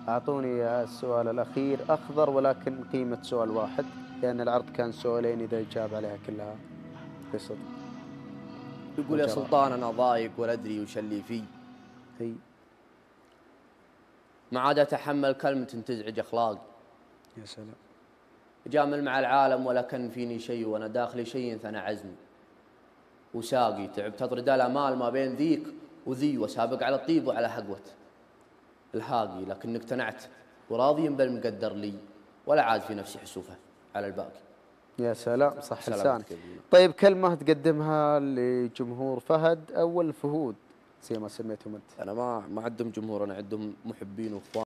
أعطوني السؤال الأخير أخضر ولكن قيمة سؤال واحد، لأن العرض كان سؤالين إذا يجاب عليها كلها بصدق يقول يا وجراء. سلطان أنا ضايق ولا أدري وش اللي فيه، هي ما عاد أتحمل كلمة تزعج أخلاقي. يا سلام. جامل مع العالم ولا كان فيني شيء، وأنا داخلي شيء ثنى عزمي وساقي. تعبت أطرد الآمال ما بين ذيك وذي، وسابق على الطيب وعلى حقوة الهاقي، لكن اقتنعت وراضي بالمقدر لي، ولا عاد في نفسي حسوفه على الباقي. يا سلام صح لسانك. سلامتك يا ابونا. طيب كلمة تقدمها لجمهور فهد أو الفهود زي ما سميتهم أنت؟ أنا ما عندهم جمهور، أنا عندهم محبين وإخوان.